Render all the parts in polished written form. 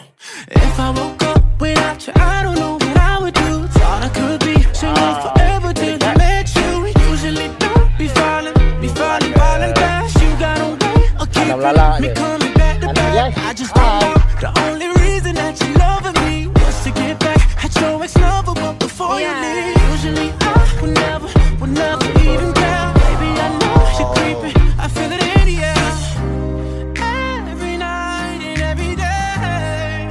If I woke up without you, I don't know what I would do. Thought I could be single forever till I met you. Usually don't be falling fast. You got a way of keeping me coming back to back. I just found out the only reason that you loving me was to get back at your ex-lover, but before you leave, usually I would never even care. Baby, I know you're creeping, I feel it in the air. Every night and every day,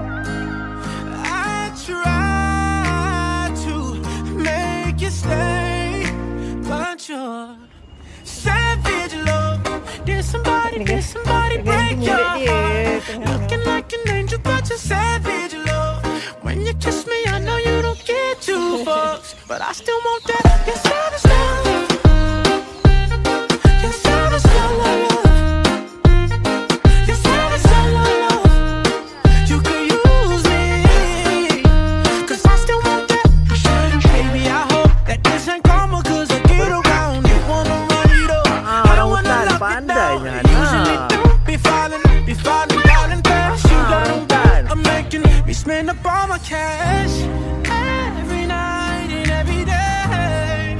I try to make you stay, but you're savage love. Did somebody break your heart? Looking like an angel, but you're savage love. When you kiss me, I know you don't get two fucks, but I still want that. You're savage love. You're savage love. You're savage love. You could use me, 'cause I still want that. Baby, I hope that this ain't karma, 'cause I get around. You wanna run it up, I don't wanna lock it down. Usually don't be falling fast. You got a way of making me spend up all my cash. Every night and every day,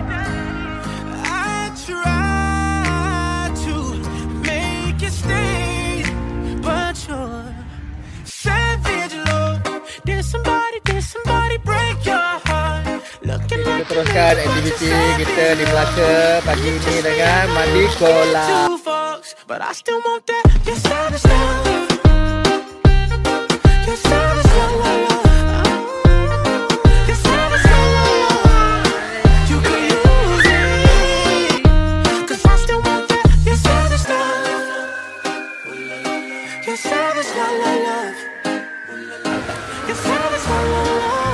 I try to make you stay, but you're savage love. Did somebody break your heart? Looking like Kita teruskan aktiviti kita di Melaka pagi ini dengan mandi kolam. but I still want that. You're savage love. You're savage love. You're savage love. You can use me, 'cause I still want that. You're savage love. You're savage love. You're savage love.